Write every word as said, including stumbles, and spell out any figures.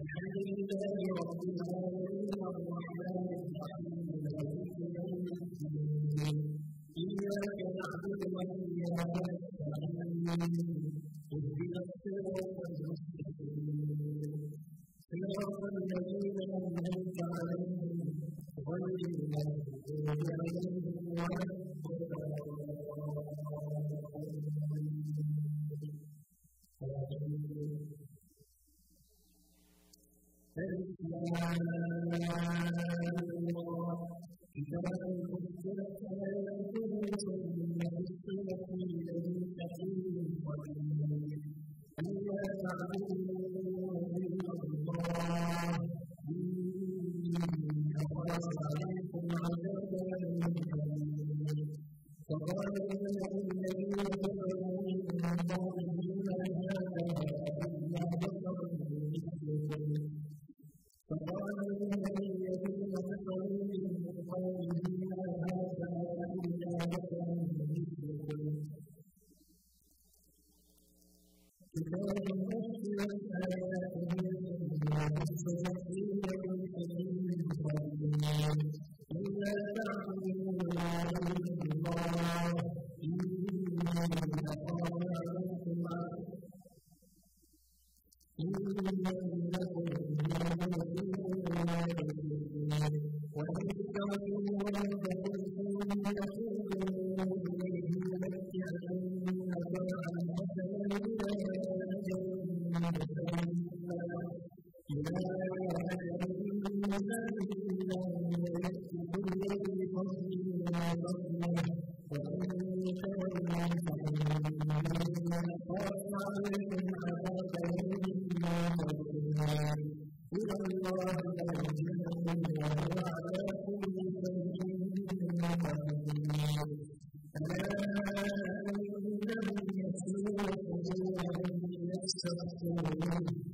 الحمد لله رب العالمين الرحمن الرحيم مالك يوم الدين إياك نعبد وإياك نستعين اهدنا الصراط المستقيم صراط الذين أنعمت عليهم غير المغضوب عليهم ولا كتاب فصلت آياته ثم فصلت من حكيم خبير ألا تعبدوا إلا الله إني أخاف عليكم عذاب يوم أليم فقال الذين كفروا من قومه ما هذا إلا بشر مثلكم فقال الذين كفروا من قومه ما هذا إلا بشر مثلكم كتاب فصلت آياته ثم فصلت من حكيم خبير ألا تعبدوا إلا الله إني أخاف عليكم إنه لكم وإن تركوا ربكم ثم تقولوا إليه يمتعكم متاعا حسنا إلى أجل مسمى إلى أجل مسمى ويأتي كل ذي فضل فضله وإن تولوا فإني أخاف عليكم عذاب يوم إلى الله مرجعكم وهو على كل شيء قدير ألا إنهم يسلون صدورهم يستغفرون